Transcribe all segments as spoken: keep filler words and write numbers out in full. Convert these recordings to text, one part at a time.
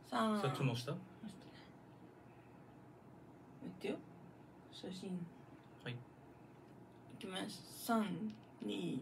さんそっちも押した？ 言ってよ。写真はい、 いきます。さん、に、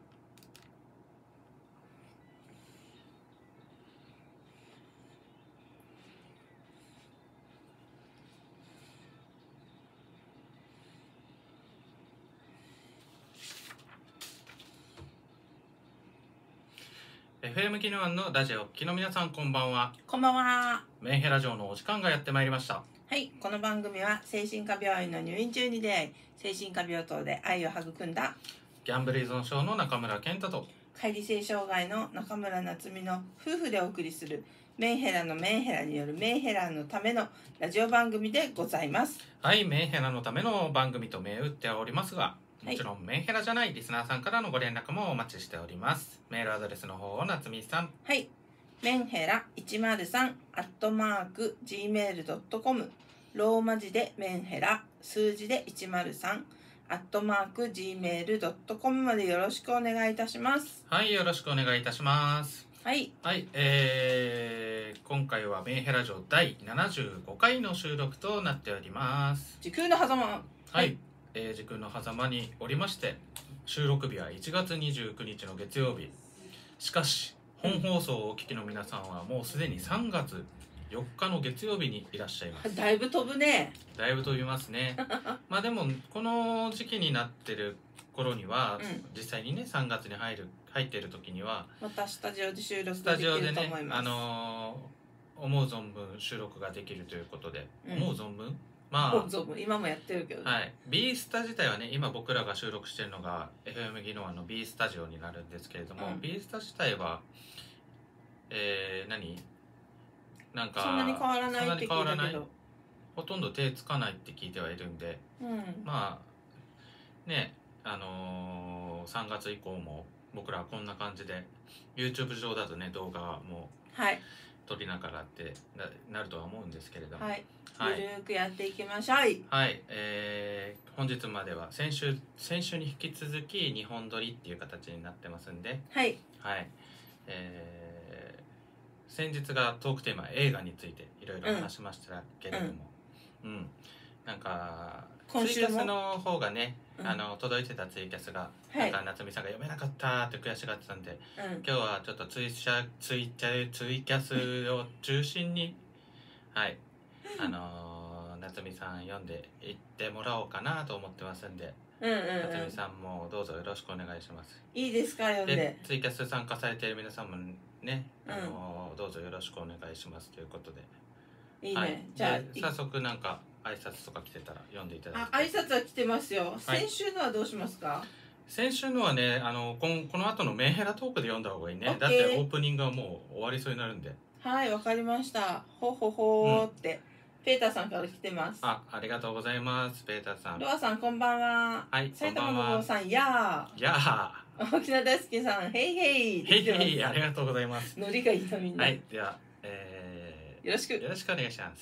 エフエム ギヌワンのラジオ機の皆さん、こんばんは。 こんばんは。 メンヘラ城のお時間がやってまいりました。 はい、この番組は精神科病院の入院中に出会い、精神科病棟で愛を育んだギャンブル依存症の中村健太と解離性障害の中村夏美の夫婦でお送りするメンヘラのメンヘラによるメンヘラのためのラジオ番組でございます。 はい、メンヘラのための番組と銘打っておりますが、もちろんメンヘラじゃないリスナーさんからのご連絡もお待ちしております。メールアドレスの方を夏美さん。 はい、メンヘラいちまるさんアットマーク ジーメールドットコム、 ローマ字でメンヘラ数字でいちまるさんアットマーク ジーメールドットコム までよろしくお願いいたします。 はい、よろしくお願いいたします。 はい、 はい、えー、今回はメンヘラ城だいななじゅうごかいの収録となっております。 時空の狭間。 はい、 はい、 えー、時空の狭間におりまして、収録日はいちがつにじゅうくにちの月曜日。しかし本放送をお聞きの皆さんはもうすでにさんがつよっかの月曜日にいらっしゃいます。 だいぶ飛ぶね。 だいぶ飛びますね。まあでもこの時期になってる頃には、 うん、 実際にねさんがつに入る入ってる時にはまたスタジオで収録スができタジオでねると思います。 あのー思う存分収録ができるということで、 うん、 思う存分ま思う存分今もやってるけど、ね、 あはい B スタ自体はね、今僕らが収録してるのが エフエム ギノワの B スタジオになるんですけれども、うん、B スタ自体はえー、何なんかそんなに変わらないって聞いたけど、 ほとんど手つかないって聞いてはいるんで、 うん、 まあね、あのー、さんがつ以降も僕らはこんな感じで YouTube 上だとね動画も撮りながらってなるとは思うんですけれども、 はい、 はい、 ゆるくやっていきましょう。 はい、えー、本日までは先週先週に引き続きにほん撮りっていう形になってますんで、 はい、 はい、えー、先日がトークテーマ映画についていろいろ話しましたけれども、うん、うん、なんかツイキャスの方がね、うん、あの届いてたツイキャスが、はい、なんか夏美さんが読めなかったって悔しがってたんで、うん、今日はちょっとツイシャツイチャツイキャスを中心にはいあのー、夏美さん読んでいってもらおうかなと思ってますんで、 うんうんうん、 夏美さんもどうぞよろしくお願いします。 いいですか、読んで。 でツイキャス参加されている皆さんもね、あのーうん、どうぞよろしくお願いしますということで、 いいね、はい、 じゃあ早速なんか挨拶とか来てたら読んでいただいて。 あ、挨拶は来てますよ。先週のはどうしますか？ 先週のはね、あのこのこの後のメンヘラトークで読んだ方がいいね。だってオープニングはもう終わりそうになるんで。 はい、わかりました。ほほほーって、うん、ペーターさんから来てます。 あ、ありがとうございます、ペーターさん。 ロアさんこんばんは。 はい、 埼玉の坊さん、やー。やー。沖縄大輔さん、へいへい。 へいへい、ありがとうございます。 ノリがいいのみんな。 はい、では、えー、 よろしく。 よろしくお願いします。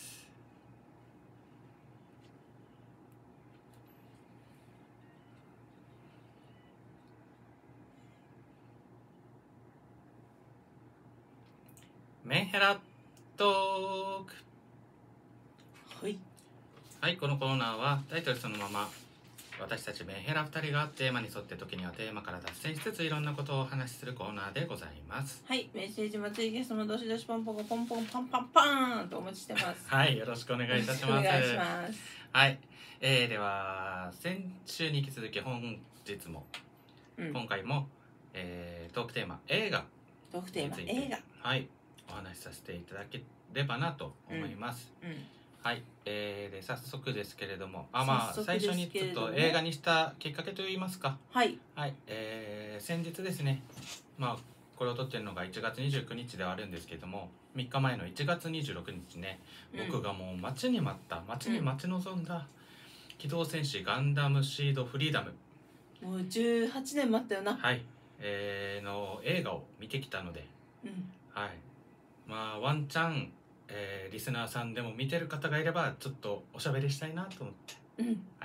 メンヘラトーク。 はい、 はい、このコーナーはタイトルそのまま私たちメンヘラふたりがテーマに沿って時にはテーマから脱線しつついろんなことをお話しするコーナーでございます。 はい、メッセージもツイキャスもどしどしポンポコポンポンパンパンパーンとお待ちしてます。 はい、よろしくお願いいたします。 お願いします。 はい、えー、では先週に引き続き本日も、うん、今回も、えー、トークテーマ映画トークテーマ映画、 はい、お話しさせていただければなと思います。うんうん、はい、えー、で早速ですけれども、あ、まあ最初にちょっと映画にしたきっかけといいますか、 はい、 はい、えー、先日ですね、まあこれを撮ってるのがいちがつにじゅうくにちではあるんですけども、みっかまえのいちがつにじゅうろくにちね、うん、僕がもう待ちに待った待ちに待ち望んだ、うん、機動戦士ガンダムシードフリーダム、 もうじゅうはちねん待ったよな。 はい、えー、の映画を見てきたので、うん、はい、まあワンチャン、えー、リスナーさんでも見てる方がいればちょっとおしゃべりしたいなと思って、うん、はい、そう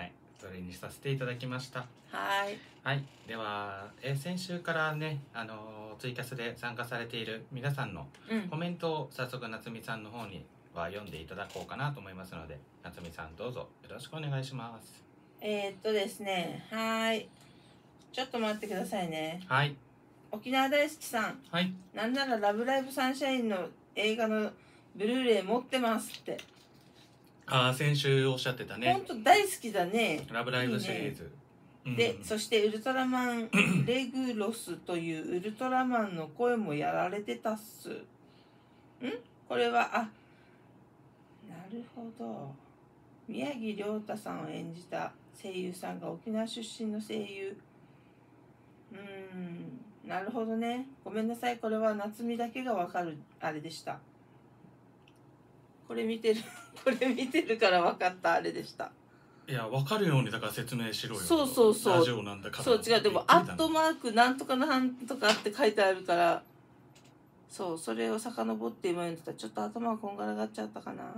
れにさせていただきました。 はい。 はい、では、えー先週からね、あのーツイキャスで参加されている皆さんのうんコメントを早速夏美さんの方には読んでいただこうかなと思いますので、夏美さんどうぞよろしくお願いします。 えー、っとですね、はい。ちょっと待ってくださいね。 はい。 沖縄大好きさん、 はい。 なんならラブライブサンシャインの映画のブルーレイ持ってますって。 ああ、先週おっしゃってたほんね。 と大好きだね。 ラブライブシリーズ。 いいね。で、 うんそしてウルトラマンレグロスというウルトラマンの声もやられてたっす。んこれは、あ、なるほど。宮城亮太さんを演じた声優さんが沖縄出身の声優。うーん、なるほどね。ごめんなさい。これは夏美だけがわかるあれでした。これ見てる、これ見てるから分かったあれでした。 いや、分かるようにだから説明しろよ。 そうそうそう。 ラジオなんだから。 そう違う。でも、アットマークなんとかなんとかって書いてあるから、そう、それを遡って今読んでたら、ちょっと頭がこんがらがっちゃったかな。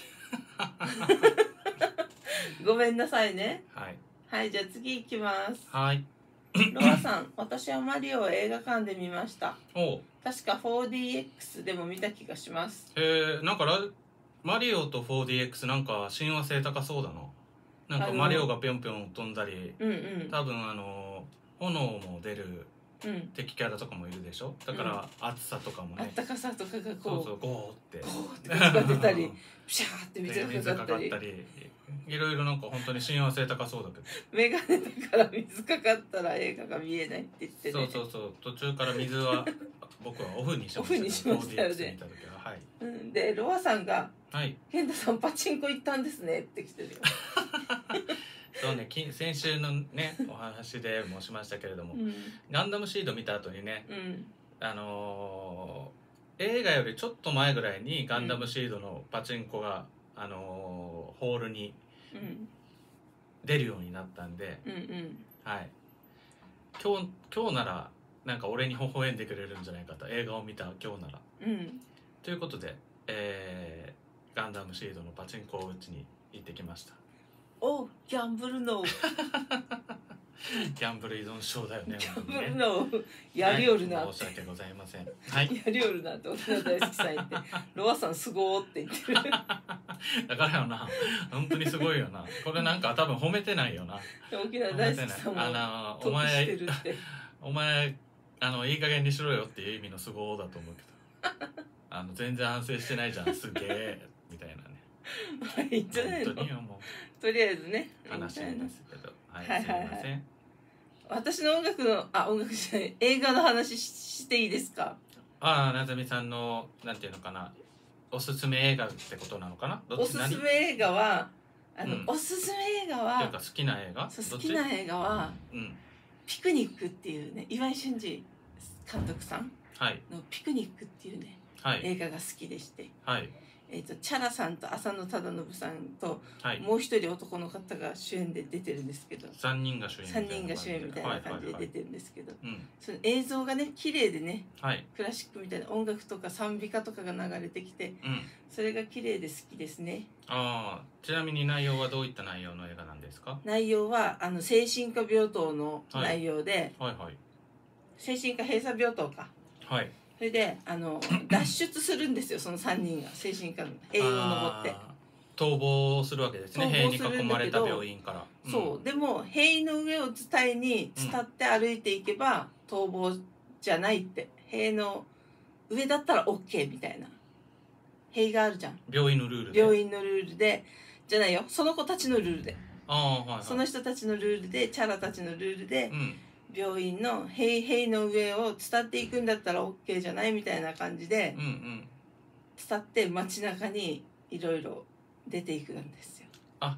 ごめんなさいね。 はい。 はい、じゃあ次行きます。 はい。 ロアさん、私はマリオを映画館で見ました。 おう。 確か フォーディーエックス でも見た気がします。 えー、なんかラマリオと フォーディーエックス なんか親和性高そうだな。なんかマリオがぴょんぴょん飛んだり、 うんうん、 多分あの炎も出る敵キャラとかもいるでしょ。だから暑さとかもね、 あったかさとかがこう、 そうそうゴーってゴーって水が出たりピシャーって水水ががかかったり、 かかったり、いろいろなんか本当に親和性高そうだけど、 メガネだから水かかったら映画が見えないって言ってね。 そうそうそう、途中から水は僕はオフにしました、ね、 オフにしましたよね。 フォーディーエックス見た時は、はい、 うん、でロアさんがはい 「健太さんパチンコ行ったんですね」って来てるよ。 そうね、き先週のねお話でもしましたけれども、 うん、 ガンダムシード見た後にね、 うん、 あのー、映画よりちょっと前ぐらいにガンダムシードのパチンコが、うん、あのー、ホールに出るようになったんで、 うんうん、 はい、今日今日ならなんか俺に微笑んでくれるんじゃないかと、映画を見た今日なら、 うん、 ということで、えー、ガンダムシードのパチンコを打ちに行ってきました。 お、ギャンブルのギャンブル依存症だよね。 ギャンブルのやりおるな、 はい、申し訳ございません。はい。 やりおるなって沖縄大好きさん言って、ロアさんすごーって言ってる。 だからよな、本当にすごいよな。これなんか多分褒めてないよな。 沖縄大好きさんもあのお得して前るってお前あのいい加減にしろよっていう意味のすごーだと思うけど、あの全然反省してないじゃん、すげえみたいなね。 まあいいんじゃないの。 本当にもうとりあえずね、 話ですけど、はい、 はいはいはい、 すいません。 私の音楽のあ音楽じゃない映画の話 し, していいですか。 ああ、なずみさんのなんていうのかな、おすすめ映画ってことなのかな。 おすすめ映画はあの、うん、おすすめ映画はというか好きな映画、 好きな映画は、うん、ピクニックっていうね、岩井俊二監督さんのピクニックっていうね、はい、映画が好きでして、はい、えー、とチャラさんと浅野忠信さんと、はい、もう一人男の方が主演で出てるんですけど、 さんにんが主演さんにんが主演みたいな感じで出てるんですけど、その映像がね綺麗でね、はい、クラシックみたいな音楽とか賛美歌とかが流れてきて、うん、それが綺麗で好きですね。 ああ、ちなみに内容はどういった内容の映画なんですか。 内容はあの精神科病棟の内容で、はいはいはい、精神科閉鎖病棟か、はい、それであの脱出するんですよ、そのさんにんが精神科の塀を登って逃亡するわけですね。塀に囲まれた病院から、 うん、そうでも塀の上を伝いに伝って歩いていけば、うん、逃亡じゃないって、塀の上だったら OK みたいな塀があるじゃん、 病院のルールで病院のルールでじゃないよ、その子たちのルールで、 あ、はいはい、 その人たちのルールで、チャラたちのルールで、うん、病院の塀塀の上を伝っていくんだったら OK じゃないみたいな感じで、うんうん、伝って街中にいろいろ出ていくんですよ。あ、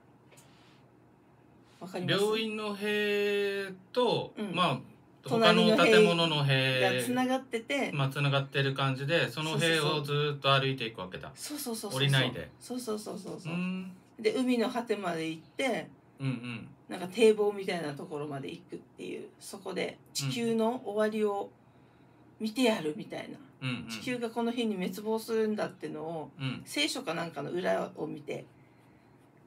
わかります？ 病院の塀と、うん、まあ他の建物の塀がつながってて、 まあつながってる感じで、その塀をずっと歩いていくわけだ。 そうそうそうそう、 降りないで、 そうそうそうそうそう、で海の果てまで行って、うんうん、なんか堤防みたいなところまで行くっていう、そこで地球の終わりを見てやるみたいな、うんうん、地球がこの日に滅亡するんだってのを、うん、聖書かなんかの裏を見て、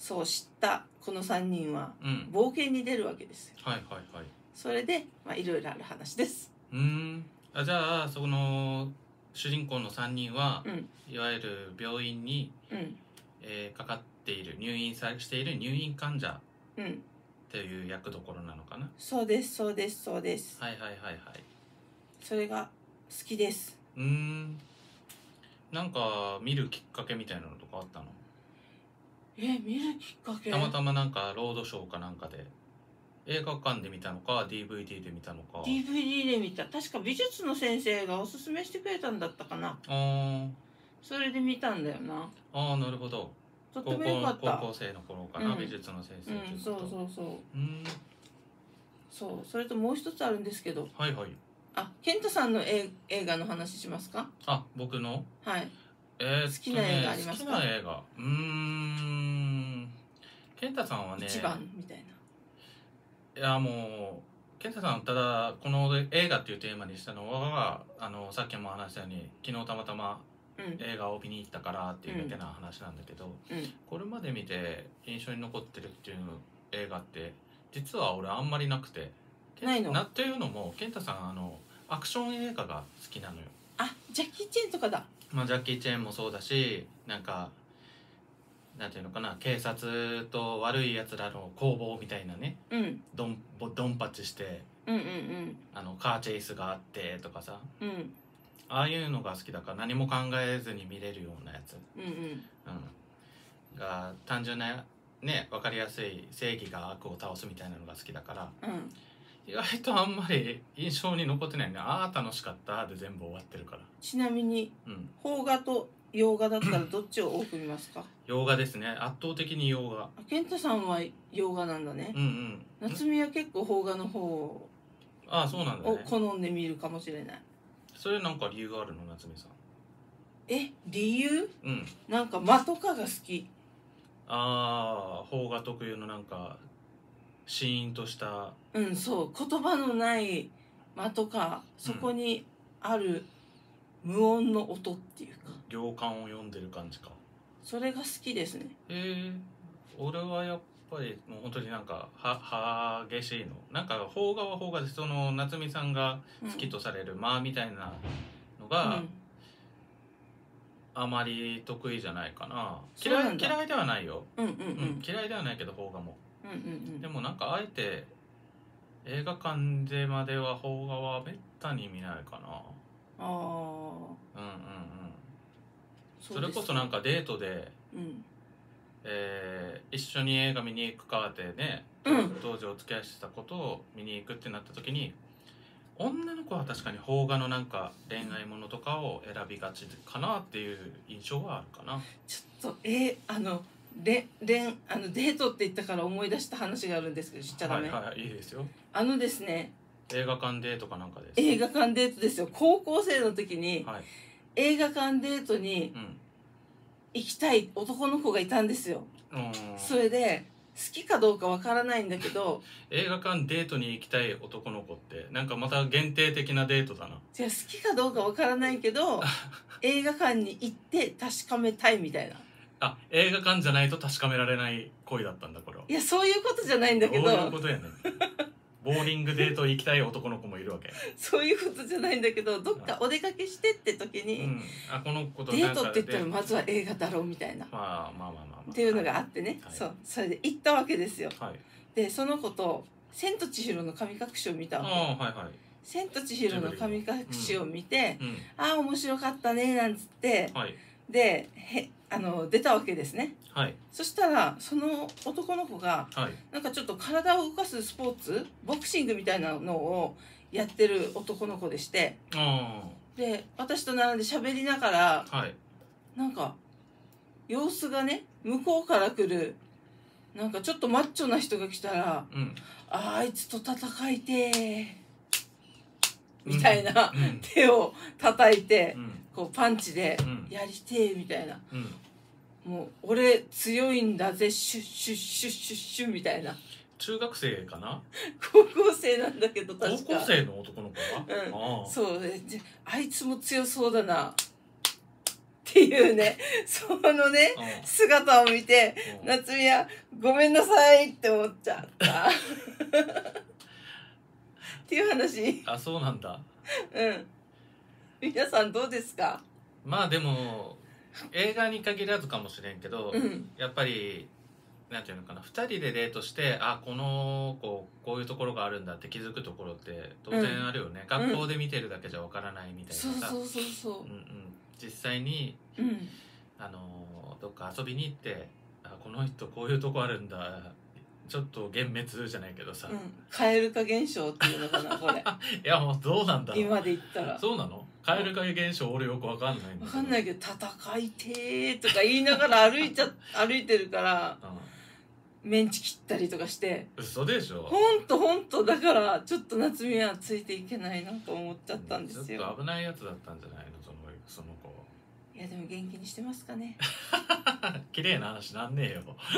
そう知ったこのさんにんはうん冒険に出るわけですよ。 はいはいはい。 それでまあいろいろある話です。 うーんあじゃあその主人公のさんにんは、 うんいわゆる病院に、 うんえーかかっている入院さしている入院患者うんっていう役どころなのかな。 そうですそうですそうです。 はいはいはいはい。 それが好きです。 うーんなんか見るきっかけみたいなのとかあったの？ え見るきっかけたまたまなんかロードショーかなんかで映画館で見たのか ディーブイディー で見たのか。 ディーブイディー で見た。確か美術の先生がおすすめしてくれたんだったかな。 あーそれで見たんだよな。 あーなるほど。 とってもよかった。 高校生の頃かな、 うん美術の先生うんといそうことそうそううーんそう。それともう一つあるんですけど、 はいはい。 あ健太さんの映映画の話しますか？ あ僕のはい。 えーっとね、 好きな映画ありますか？ 好きな映画うーん健太さんはね一番みたいいやもう健太さんただこの映画っていうテーマにしたのはあのさっきも話したように昨日たまたまな。うん映画を見に行ったからっていうだけな話なんだけど、 うんこれまで見て印象に残ってるっていう映画って実は俺あんまりなくて。 ないの？ なっていうのも健太さんあのアクション映画が好きなのよ。 あジャッキー・チェンとかだ。 まあジャッキー・チェーンもそうだしなんかなんていうのかな警察と悪いやつらの攻防みたいなねうんドンドンパチしてうんうんあのカーチェイスがあってとかさうんうんああいうのが好きだから何も考えずに見れるようなやつ、 うんうんうん、が単純なね分かりやすい正義が悪を倒すみたいなのが好きだからうん意外とあんまり印象に残ってないね。ああ楽しかったで全部終わってるから。 ちなみにうん邦画と洋画だったらどっちを多く見ますか？ 洋画ですね。圧倒的に洋画。 あ健太さんは洋画なんだねうん。うん夏美は結構邦画の方ああそうなんだをね。 好んで見るかもしれない。 それなんか理由があるの夏美さん？ え理由？ うんなんか間とかが好き。 ああ邦画特有のなんかシーンとしたうんそう言葉のない間とかそこにある無音の音っていうか、 行間を読んでる感じか。 それが好きですね。 えー、俺はやっぱりもう本当になんかは激しいのなんか邦画は邦画でその夏美さんが好きとされる間みたいなのが、 うんあまり得意じゃないかな。 そうなんだ嫌い嫌いではないよ、 うんうんうんうん嫌いではないけど邦画もうんうんうんでもなんかあえて映画館でまでは邦画はめったに見ないかな。 ああうんうんうんそれこそなんかデートで、 うんえー一緒に映画見に行くかってね、 うん当時お付き合いしてたことを見に行くってなった時に女の子は確かに邦画のなんか恋愛ものとかを選びがちかなっていう印象はあるかな。 ちょっとえー、あのれれんあのデートって言ったから思い出した話があるんですけど知っちゃダメ、 はいはいいいですよ。 あのですね映画館デートかなんかです。 映画館デートですよ。高校生の時にはい。 映画館デートにうん。 行きたい男の子がいたんですよ。 うんそれで好きかどうかわからないんだけど映画館デートに行きたい男の子ってなんかまた限定的なデートだな。 じゃあ好きかどうかわからないけど映画館に行って確かめたいみたいな。 あ映画館じゃないと確かめられない恋だったんだこれは。 いやそういうことじゃないんだけどどういうことやねん。ボーリングデート行きたい男の子もいるわけ。 そういうことじゃないんだけどどっかお出かけしてって時に、 うん。あこの子とデーなんかトって言ったらでまずは映画だろうみたいな、 まあまあまあまあまあ。 っていうのがあってね、 はいそうそれで行ったわけですよ。 はい。 でその子と「千と千尋の神隠し」を見たわけ。 ああはいはい。 千と千尋の神隠しを見て、 うん。 ああ面白かったねなんつってはいでへあの出たわけですね。 はいそしたらその男の子がはい。 なんかちょっと体を動かすスポーツボクシングみたいなのをやってる男の子でして、 あで私と並んで喋りながらあはい。 なんか様子がね向こうから来るなんかちょっとマッチョな人が来たらうん。 「ああいつと戦いてー」みたいなうんうん手を叩いてうんこうパンチでうんやりてーみたいな。 うん。 もう俺強いんだぜシュッシュッシュッシュッシュッみたいな。 中学生かな。 高校生なんだけど高確か校生の男の子が。 うんああそうであいつも強そうだなってっていうね、そのねうん姿を見てうん夏美はごめんなさいって思っちゃったっていう話。 あ、そうなんだ。 うん皆さんどうですか？ まあでも映画に限らずかもしれんけど、 うんやっぱりなんていうのかな、ふたりでデートしてあこの子こういうところがあるんだって気づくところって当然あるよね、 うん学校で見てるだけじゃわからないみたいなさ、 そうそうそうそうんうん、実際にううんあのどっか遊びに行ってあこの人こういうとこあるんだ、ちょっと幻滅じゃないけどさ、 うん、蛙化現象っていうのかなこれいやもうどうなんだろう、 今で言ったらそうなの？蛙化現象俺よくわかんないんだけど、 わかんないけど戦いてーとか言いながら歩いちゃ歩いてるからメンチ切ったりとかしてうん、嘘でしょ。 ほんとほんとだからちょっと夏美はついていけないなと思っちゃったんですよ。 ちょっと危ないやつだったんじゃないのそのその子。 いやでも元気にしてますかね綺麗な話なんねえよ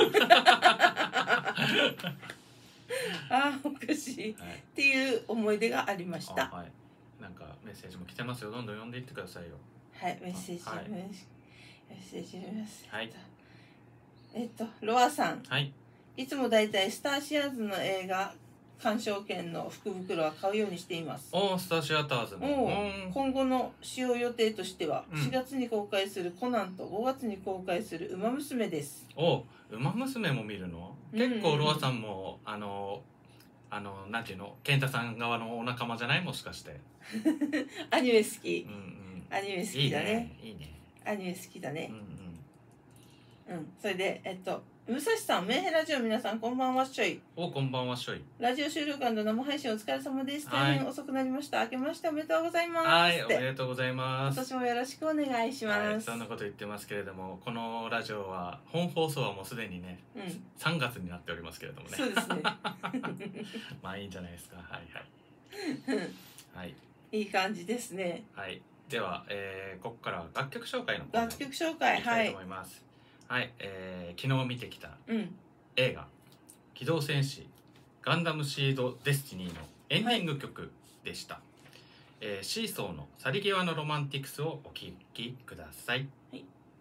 あーおかしいっはい、 ていう思い出がありました。 あはい、なんかメッセージも来てますよ、どんどん読んでいってくださいよ。 はいメッセージ、 はいメッセージ読みます。 はいえっとロアさん、 はいいつもだいたいスターシアーズの映画鑑賞券の福袋は買うようにしています。 おースターシアターズのおうん今後の使用予定としては、 うんしがつに公開するコナンとごがつに公開するウマ娘です。 おウマ娘も見るの？ うんうんうん結構ロアさんもあのあのなんていうの、健太さん側のお仲間じゃない、もしかして。 アニメ好きうん。うんアニメ好いいきだねねいいね。 アニメ好きだねうんうん。 うん、それでえっと武蔵さん、メンヘラジオ皆さんこんばんはっしょい。 おこんばんはしょい。 ラジオ収録&生配信お疲れ様です。 はい大変遅くなりました。明けましておめでとうございます。 はい、おってめでとうございま今す。 年もよろしくお願いしはい、 ます。 そんなこと言ってますけれども、このラジオは本放送はもうすでにねうん、 さんがつになっておりますけれどもね。 そうですね。 まあいいんじゃないですか。はいはいはいいい感じですね。 はい。では、えー、ここからは楽曲紹介のコーナー楽曲紹介、 いきたいとはい。 思います。はい、えー、昨日見てきたうん、 映画「機動戦士ガンダムシードデスティニー」のエンディング曲でした、えーシーソーの去り際のロマンティクスをお聴きください。 はい。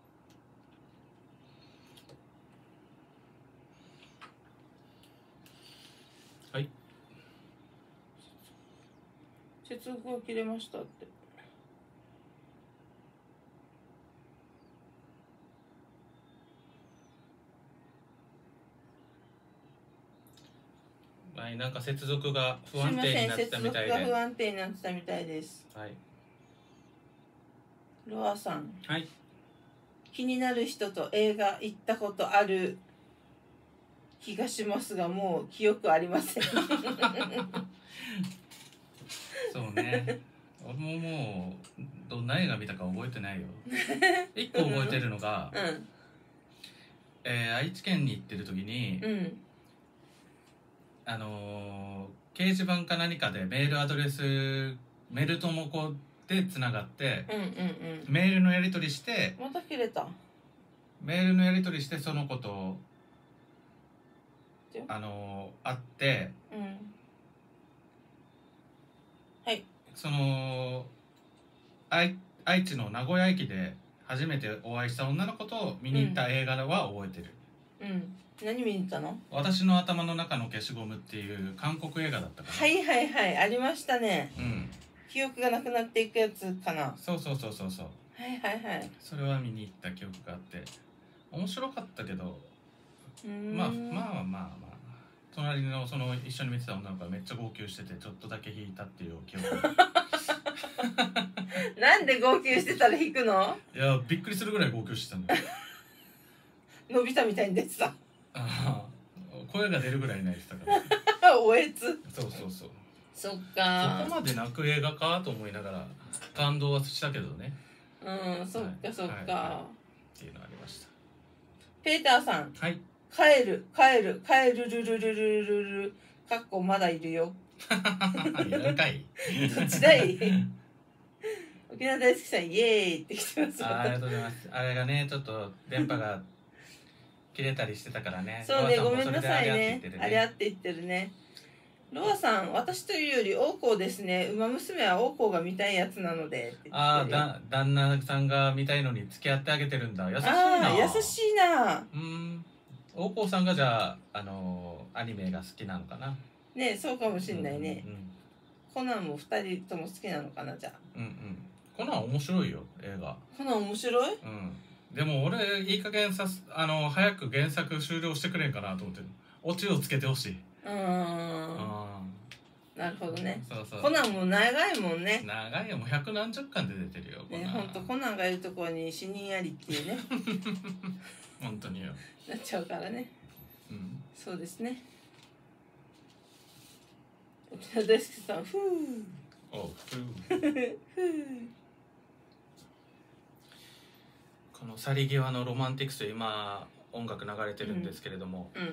はい。 接続が切れましたって。 はい、なんか接続が不すいません、 安定になって接続たみたいで。 が不安定になってたみたいです。 はい。 ロアさん、 はい。 気になる人と映画行ったことある気がしますが、もう記憶ありません。 そうね。俺ももうどんな映画見たか覚えてないよ。一個覚えてるのが、 うん、 えー愛知県に行ってる時に、 うん、 あのー掲示板か何かでメールアドレスメール友子でつながってうん、うん、うん。 メールのやり取りしてまた切れた。 メールのやり取りしてその子とであのー会ってうん。はい。 その愛愛知の名古屋駅で初めてお会いした女の子と見に行った映画は覚えてる、 うん。何見に行ったの？ 私の頭の中の消しゴムっていう韓国映画だったかな。 はいはいはいありましたね。 うん、 記憶がなくなっていくやつかな。 そうそうそうそうそう、 はいはいはい。 それは見に行った記憶があって面白かったけど、 うーんまあまあまあまあ隣のその一緒に見てた女の子がめっちゃ号泣しててちょっとだけ引いたっていう記憶なんで号泣してたら引くの？ いやびっくりするぐらい号泣してたんだよのび太みたいに出てた。 あー声が出るぐらい泣いてたからおえつ。 そうそうそう、 そっそかこまで泣く映画かと思いながら感動はしたけどねうんそっかそっか、 はいはっていうのありましペーターさんた。はい帰る帰る帰るるるるるるるかっこまだいるよ。 いるんかいどっちだい？沖縄大好きさんイエーイって来てます。 あーありがとうございます。あれがねちょっと電波が切れたりしてたからねそうねロアさごめんなさいもそれであねれあれあって言ってるね。 ロアさん、私というより王子ですね。馬娘は王子が見たいやつなのでって言ってるよ。 ああ、だ旦那さんが見たいのに付き合ってあげてるんだ。優しいな。 あー優しいな。 うん。王子さんがじゃあ、あのーアニメが好きなのかな。 ね、そうかもしんないね。 うんうんコナンも二人とも好きなのかな、じゃあ。 うんうん。コナン面白いよ、映画。 コナン面白い？ うん。でも俺いい加減さすあの早く原作終了してくれんかなと思ってる。オチをつけてほしい。 うーん。なるほどね。 そうそう。 コナンも長いもんね。 長いよ、もう百何十巻で出てるよ。 ね、ほんとコナンがいるところに死人ありっていうね。 本当によ。 なっちゃうからね。 うん。 そうですね。沖縄大輔さん、ふう。 おう、ふう。この去り際のロマンティクス、今音楽流れてるんですけれども、 うん。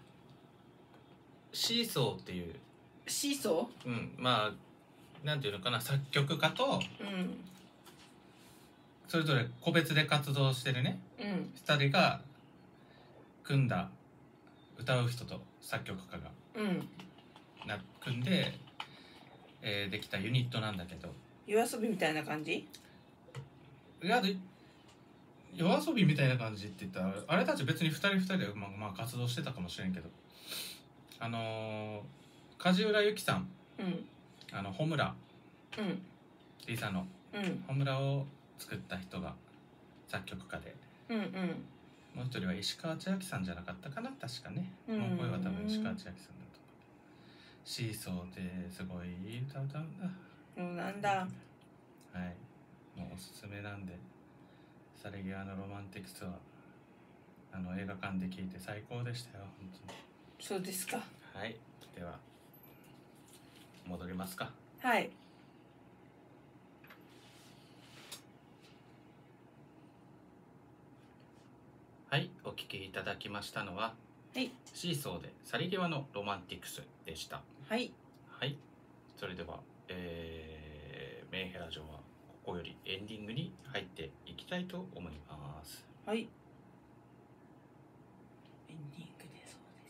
シーソーっていう、 シーソうん、まあなんていうのかな、作曲家とー？うん。 それぞれ個別で活動してるね、 うん。 二人が組んだ、歌う人と作曲家がうん。 な組んで、えーできたユニットなんだけど、 夜遊びみたいな感じ？ いやで夜遊びみたいな感じって言ったらあれたち別に二人二人で、まあ、まあ活動してたかもしれんけど、あのー、梶浦由記さん、 うん。 あのホムラうん。 リサのうん。 ホムラを作った人が作曲家で、 うん。うん。 もう一人は石川千秋さんじゃなかったかな、確かね。 うんもう声は多分石川千秋さんだと思う。シーソーですごいいい歌歌うんだ。 そうなんだ。 はい、もうおすすめなんで、去り際のロマンティクスはあの映画館で聴いて最高でしたよ、本当に。 そうですか。 はい、では戻りますか。 はい。 はい、お聴きいただきましたのは、 はい。 シーソーで去り際のロマンティクスでした。 はい。 はい、それでは、えー、メンヘラ城はここよりエンディングに入っていきたいと思います。 はい。エンディングでそうです。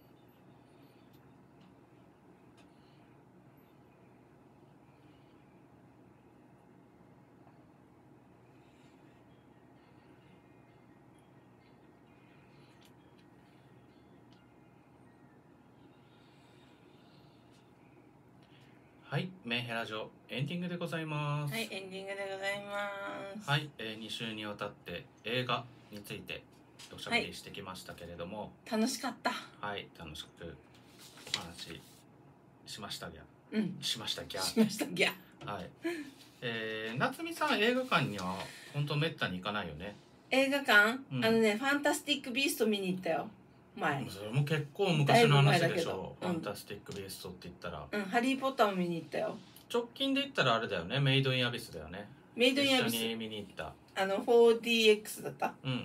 はい、メンヘラ城エンディングでございます。 はい、エンディングでございます。 はい、えー、に週にわたって映画についておしゃべりしてきましたけれども、 楽しかった。 はい、楽しくお話ししましたぎゃ、 うん。 しましたぎゃ、 しましたぎゃ。 はい、えー、夏美さん映画館には本当めったに行かないよね。 映画館、 うん、 あのね、ファンタスティック・ビースト見に行ったよ。前。 それも結構昔の話でしょ、 うん、 ファンタスティック・ビーストって言ったら。 うん、ハリー・ポッターも見に行ったよ。 直近で言ったらあれだよね、メイド・イン・アビスだよね。 メイド・イン・アビス。 一緒に見に行った。 あの フォーディーエックス だった。 うんうんうん。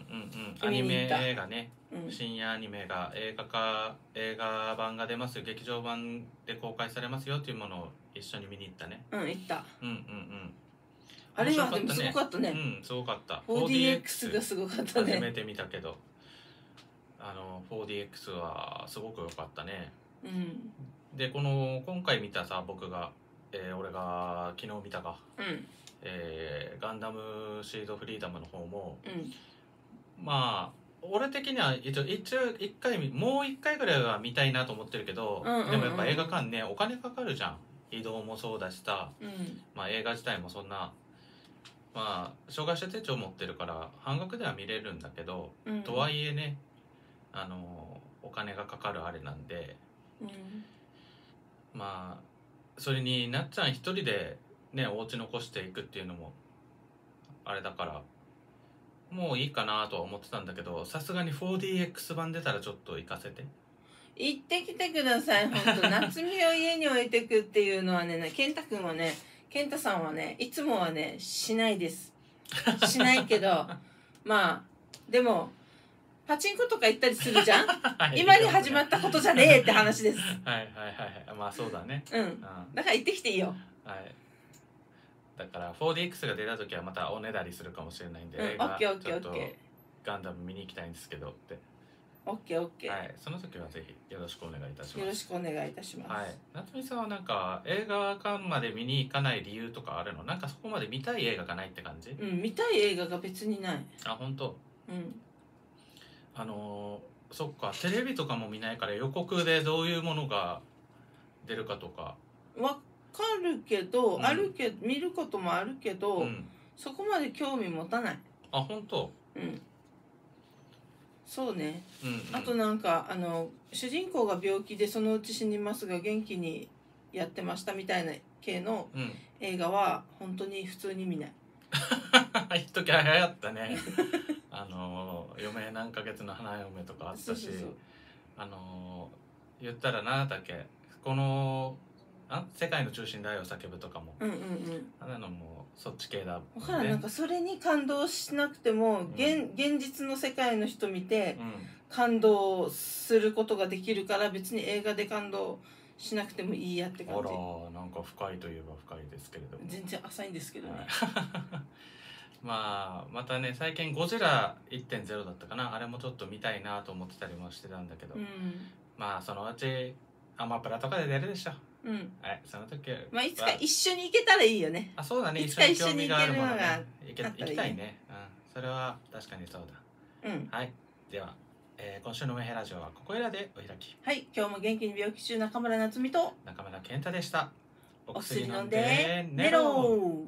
アニメ映画ね、 うん、 深夜アニメが映画化、映画版が出ますよ、劇場版で公開されますよっていうものを一緒に見に行ったね。 うん、行った。 うんうんうん。 あれはでもすごかったね。 うん、すごかった。 フォーディーエックス がすごかったね。 初めて見たけど、あの フォーディーエックス はすごく良かったね。 うん。 でこの今回見たさ、僕が、えー、俺が昨日見たか。 うん。 えー、ガンダムシードフリーダムの方も、 うん、 まあ俺的には一応一応一回もう一回ぐらいは見たいなと思ってるけど、 うんうんうん、 でもやっぱ映画館ねお金かかるじゃん。移動もそうだしさ、 うん、 まあ映画自体もそんな、まあ障害者手帳持ってるから半額では見れるんだけど、 うん、 とはいえね、あのお金がかかるあれなんで、 うん、 まあそれになっちゃん一人でねお家残していくっていうのもあれだからもういいかなとは思ってたんだけど、さすがに フォーディーエックス 版出たらちょっと行かせて。 行ってきてください。本当夏美を家に置いてくっていうのはね、健太くんはね、健太さんはね、いつもはねしないです。しないけど、まあでもパチンコとか行ったりするじゃん。はい、今に始まったことじゃねえって話です。 はいはいはいはい、まあそうだね。 うん。うん、だから行ってきていいよ。 はい。だから フォーディーエックス が出た時はまたおねだりするかもしれないんで、 うん、 映画オッケーオッケーオッちょっとケー。 ガンダム見に行きたいんですけどってオッケーオッケー、 はい、その時はぜひよろしくお願いいたします。 よろしくお願いいたします。 はい、夏美さんはなんか映画館まで見に行かない理由とかあるの？なんかそこまで見たい映画がないって感じ？ うん、見たい映画が別にない。 あ、本当。 うんあのー、そっか、テレビとかも見ないから予告でどういうものが出るかとかわかるけど、 うん、 あるけど見ることもあるけど、 うん、 そこまで興味持たない。 あ、本当。 うんそうね、 うんうん、 あとなんかあの主人公が病気でそのうち死にますが元気にやってましたみたいな系の映画は本当に普通に見ない。 一時流行ったねあの余命何ヶ月の花嫁とかあったし、 そうそうそう、 あの言ったら何だっけ、このあ世界の中心で愛を叫ぶとかも、 うんうんうん、 あんなのもそっち系だ、ね、 だからなんかそれに感動しなくても、うん、現, 現実の世界の人見て感動することができるから別に映画で感動しなくてもいいやって感じ。 あら、なんか深いといえば深いですけれども、 全然浅いんですけどね、 はいまあまたね、最近ゴジラ いってんゼロ だったかな、あれもちょっと見たいなと思ってたりもしてたんだけど、 うん、 まあそのうちアマプラとかで出るでしょ。 うん、 はい、その時はまあいつか一緒に行けたらいいよね。 あ、そうだね、 いつか一緒に行けるのが行け行きたいね、うん、それは確かにそうだ。うん、はい、では、えー、今週のメンヘラジオはここいらでお開き。 はい、今日も元気に病気中中村夏美と中村健太でした。 お薬飲んで寝ろ。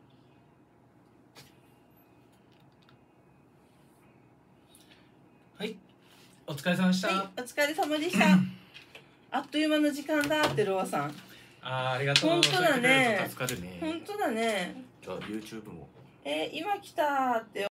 はい、お疲れ様でした。 はい、お疲れ様でしたあっという間の時間だってロアさん。 あー、ありがとう。 本当だね。 助かるね。 本当だね。 じゃあ YouTube も。 えー、今来たって